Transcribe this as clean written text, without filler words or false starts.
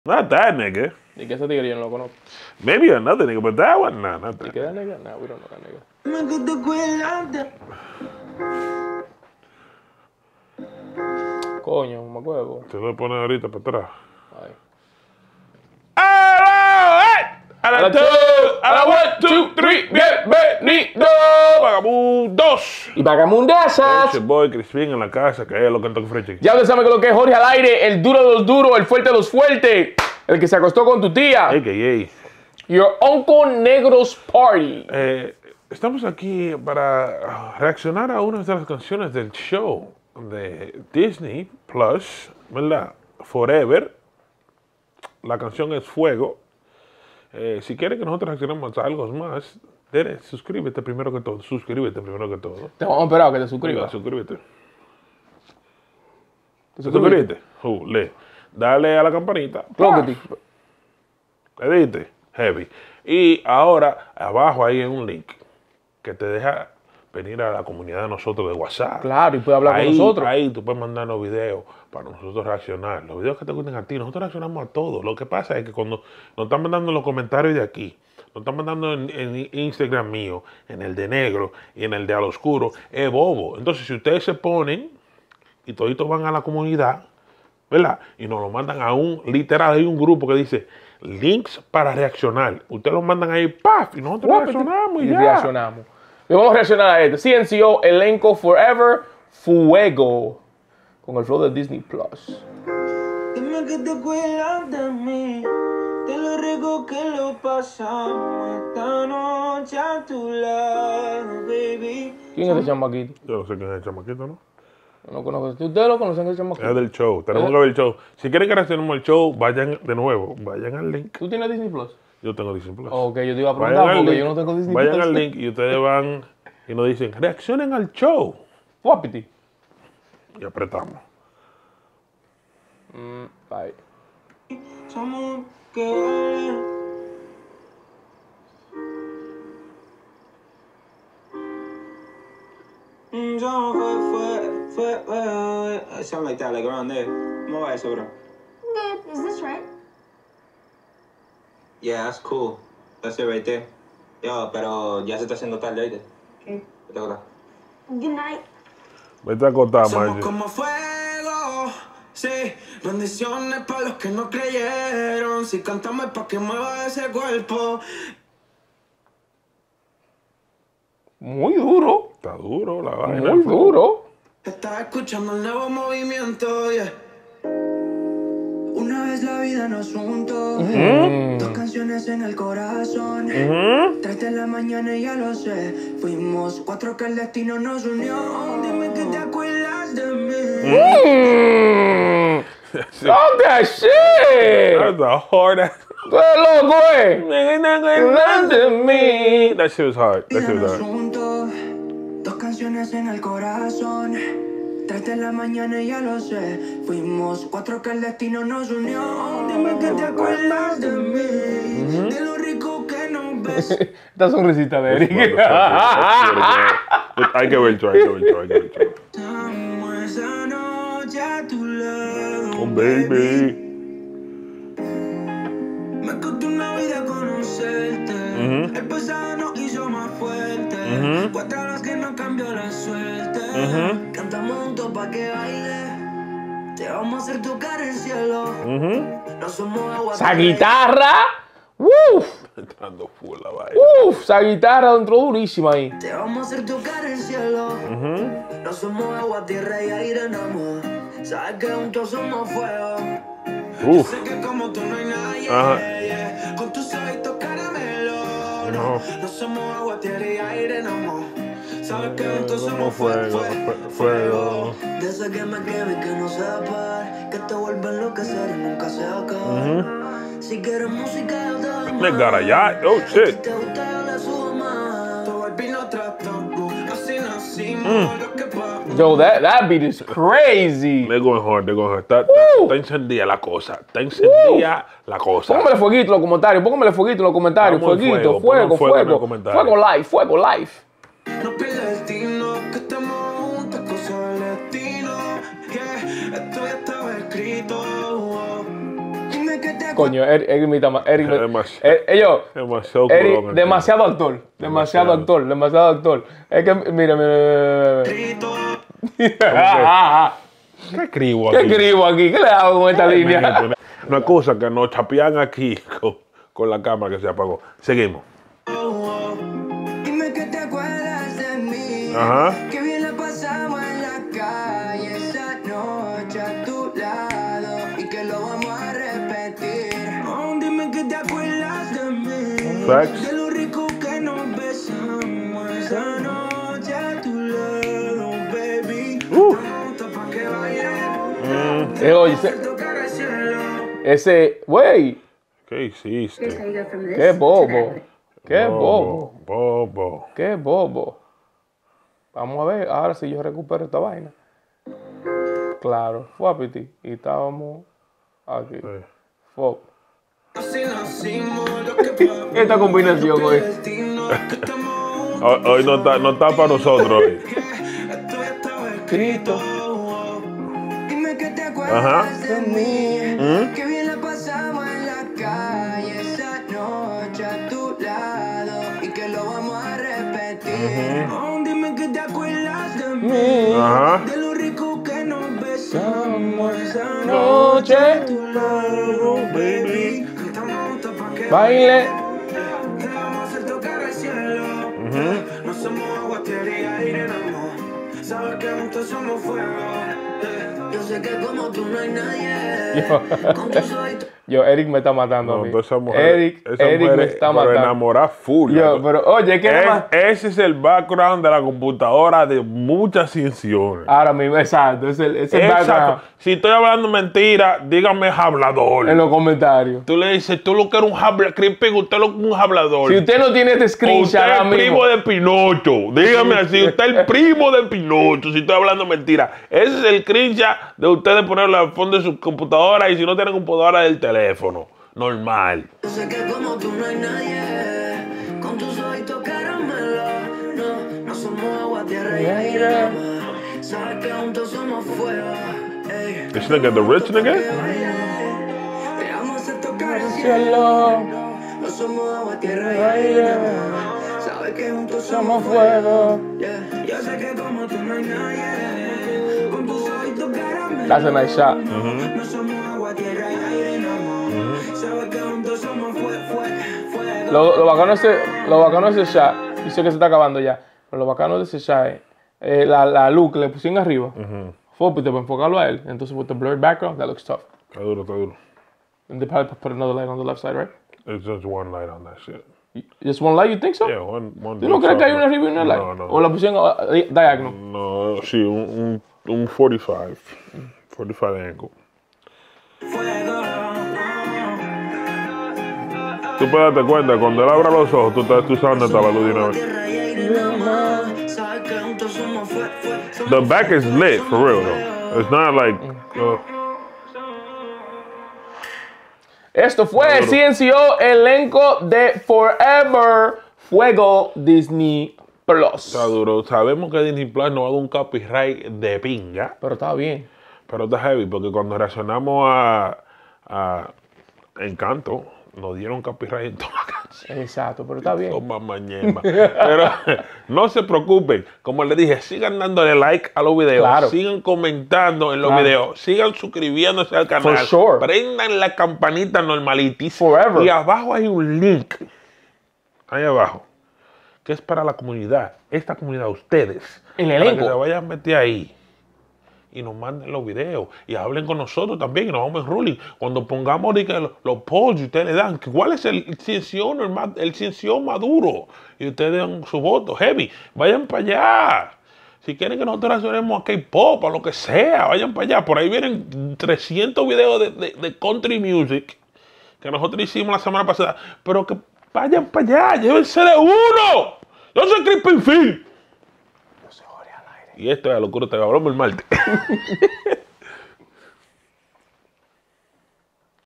Not that nigga. ¿Y qué ese tigre yo no lo conozco? Maybe another nigga, but that one, nah, not ¿Y that. qué that nigga? Nah, we don't know that nigga. Coño, me acuerdo. Te lo pones ahorita para atrás. Ay. A la 1, 2, 3, bienvenido, vagabundos. Y vagabundesas. Ese boy Crispin en la casa, que es lo que toca Frechi. Ya ustedes saben que lo que es Jorge al aire, el duro de los duros, el fuerte de los fuertes, el que se acostó con tu tía. AKA. Your Uncle Negros Party. Estamos aquí para reaccionar a una de las canciones del show de Disney Plus, ¿verdad? Forever. La canción es Fuego. Si quieren que nosotros reaccionemos a algo más, suscríbete primero que todo. Suscríbete primero que todo. Te vamos a esperar a que te suscribas. Suscríbete. ¿Te suscribiste? Suscríbete. Dale a la campanita. Clóquete. Edite. Heavy. Y ahora, abajo ahí hay un link que te deja venir a la comunidad de nosotros de WhatsApp. Claro, y puede hablar ahí, con nosotros. Ahí tú puedes mandarnos videos para nosotros reaccionar. Los videos que te gusten a ti, nosotros reaccionamos a todo. Lo que pasa es que cuando nos están mandando en los comentarios de aquí, nos están mandando en Instagram mío, en el de Negro y en el de Al Oscuro, es bobo. Entonces, si ustedes se ponen y toditos van a la comunidad, ¿verdad? Y nos lo mandan a literal, hay un grupo que dice links para reaccionar. Ustedes lo mandan ahí, ¡paf! Y nosotros reaccionamos y ya. Reaccionamos. Y vamos a reaccionar a esto. CNCO, elenco Forever, Fuego. Con el flow de Disney Plus. Dime que te cuidas de mí, te lo rico que lo pasamos esta noche a tu lado, baby. ¿Quién es ese chamaquito? Yo no sé quién es el chamaquito, ¿no? Yo no conozco. ¿Ustedes lo conocen el chamaquito? Es del show. Tenemos que ver el show. Si quieren que reaccionemos al show, vayan de nuevo. Vayan al link. ¿Tú tienes Disney Plus? Yo tengo Disney Plus. Ok, yo te iba a preguntar porque yo no tengo Disney Plus. Vayan al link y ustedes van y nos dicen, reaccionen al show. Guapiti. Y apretamos. Bye. Somos que vale. It sound like that, like around there. ¿Cómo va eso, bro? Good. Is this right? Yeah, that's cool. That's it right there. Yo, pero ya se está haciendo tarde, ¿oíste? Okay. Vete a acostar. Good night. Vete a acotar, Somos Margie. como fuego, sí. Bendiciones para los que no creyeron. Si cantamos es para que mueva ese cuerpo. Muy duro. Está duro la vaina. Muy duro. Estaba escuchando el nuevo movimiento, yeah. Una vez la vida nos juntó. Dos canciones en el corazón. 3 de la mañana y ya lo sé. Fuimos 4 que el destino nos unió. Dime que te acuerdas de mí. Stop that shit. That's a hard ass. Tú eres loco, That shit was hard. That shit was hard. Juntos, 2 canciones en el corazón. 3 de la mañana y ya lo sé. Fuimos 4 que el destino nos unió. Dime que te acuerdas de mí. De lo rico que nos ves. Esta sonrisita de Eric. Hay que ver el show, hay que ver el show, hay que ver el show. Estamos esa noche a tu lado, Oh, baby. Me costó una vida conocerte. El pasado nos hizo más fuerte. 4 horas que nos cambió la suerte. Cantamos juntos pa' que baile. Te vamos a hacer tocar el cielo. No somos agua. Esa guitarra. Uf. Entrando full la vaina. Esa guitarra entró durísima ahí. Te vamos a hacer tocar el cielo. No somos agua, tierra y aire, no amor. Sabes que juntos somos fuego. Yo sé que como tú no hay nadie. Con tus ojitos caramelo. No somos agua, tierra y aire, no amor. Sabes que juntos somos fuego. De ese que me queme y que no sepa. Que te vuelve a enloquecer y nunca se acaba. Si quieres música, yo te doy más. They got a yacht. Oh, shit. Te gusta, yo le subo más. Todo el vino tratamos. Así nacimos. Lo que pasa. Yo, that beat is crazy. They're going hard, they're going hard. Está encendida la cosa. Está encendida la cosa. Póngale fueguito en los comentarios. Póngale fueguito en los comentarios. Vamos, Fueguito, fuego, fuego, en los fuego. comentarios. Fuego live, fuego live. No pierdas el destino, que estamos juntos, cosa del destino. Yeah, esto ya estaba escrito. Dime que te Coño, Eric me está Eric me, Demasiado. Demasiado Eric, culón, demasiado actor. Demasiado actor. Demasiado actor. Es que, mira. ¿Qué escribo ¿Qué aquí? escribo aquí? ¿Qué le hago con esta línea? Una cosa que nos chapean aquí con la cámara que se apagó. Seguimos. Dime que te acuerdas de mí. Ajá. Que bien la pasamos en la calle esa noche a tu lado y que lo vamos a repetir. Oh, dime que te acuerdas de mí. Facts. De lo rico que nos besamos esa noche a tu lado, baby. Pronto pa' que bailes. Oye, Tocar el cielo. ese, güey, ¿Qué Here's how hiciste? you go from this qué to bobo. that. Qué bobo. Bobo. Qué bobo. Vamos a ver, ahora si yo recupero esta vaina. Claro, fue a Piti. Y estábamos aquí. Sí. Fuck. Así nacimos, lo que pasa. Esta combinación, güey. Destino, que estamos Hoy no está para nosotros. Hoy. Esto ya estaba Escrito. Dime que te Ajá. acuerdas de mí. Que bien la pasamos en la calle esa noche a tu lado y que lo vamos a repetir. Oh, dime que te acuerdas de mí. Ajá. De lo rico que nos besamos esa Noche. noche a tu lado, baby. Estamos juntos pa' que Baile. te vamos a hacer tocar el cielo. No somos agua, tierra y aire, amor. Sabes que juntos somos fuego. Yo sé que como tú no hay nadie. Con tus ojitos. Yo, Eric me está matando a No, mí. toda esa mujer, Eric me está matando. enamorada full. Yo, pero oye, ¿qué más? Ese es el background de la computadora de muchas cienciones. Ahora mismo, exacto. Es el Exacto. background Si estoy hablando mentira, dígame hablador. en los comentarios. Tú le dices, tú lo que eres un hablador, Crispin, usted lo que es un hablador. Si usted no tiene este screenshot Usted ahora es mismo. primo de Pinocho. Dígame así, usted es el primo de Pinocho. Si estoy hablando mentira. Ese es el screenshot de ustedes ponerlo al fondo de su computadora y si no tienen computadora del teléfono. Normal. Yo sé que como tú no hay nadie. Con tus ojitos caramelo. No somos agua, tierra y aire. Sabes que juntos somos fuego. Ey. This nigga, the rich nigga? Te vamos a hacer tocar el Cielo. cielo. No somos agua, tierra y aire. Sabes que juntos somos fuego. Yeah. Yo sé que como tú no hay nadie. Con tus ojitos caramelo. That's a nice shot. No somos agua, tierra y aire, no amor. Sabes que juntos somos fuego. Lo bacano de ese shot, yo sé que se está acabando ya, pero lo bacano de ese shot es la luz que le pusieron arriba. Fue para enfocarlo a él. Entonces, with the blurred background, that looks tough. Está duro, está duro. And they probably put another light on the left side, right? It's just one light on that shit. Just one light, you think so? Yeah, one ¿Tú no crees que hay una arriba y una light? No, no. ¿O la pusieron diagonal? No, sí, un 45. 45 angle. Tú puedes darte cuenta, cuando él abra los ojos, tú sabes dónde está la luz de una vez. Sabes que juntos somos fuego. The back is lit, for real, though. It's not like... Esto fue el CNCO elenco de Forever Fuego Disney Plus. Está duro. Sabemos que Disney Plus nos va a dar un copyright de pinga, Pero está bien. pero está heavy, porque cuando reaccionamos a Encanto, nos dieron copyright en toda la canción. Exacto, pero está bien. Toma mañema. Pero no se preocupen. Como les dije, sigan dándole like a los videos. Claro. Sigan comentando en los Claro. videos. Sigan suscribiéndose al canal. For sure. Prendan la campanita normalitis. Forever. Y abajo hay un link. Ahí abajo. Que es para la comunidad. Esta comunidad, ustedes. El Para elenco. que se vayan a meter ahí. Y nos manden los videos. Y hablen con nosotros también. Y nos vamos en ruling. Cuando pongamos los polls y ustedes le dan. ¿Cuál es el ciencio normal? El ciencio maduro. Y ustedes dan su voto. Heavy. Vayan para allá. Si quieren que nosotros reaccionemos a K-pop, a lo que sea, vayan para allá. Por ahí vienen 300 videos de country music que nosotros hicimos la semana pasada. Pero que vayan para allá. Llévense de uno. Yo soy Crispin Phil. Y esto es La Locura TV. Hablamos el martes.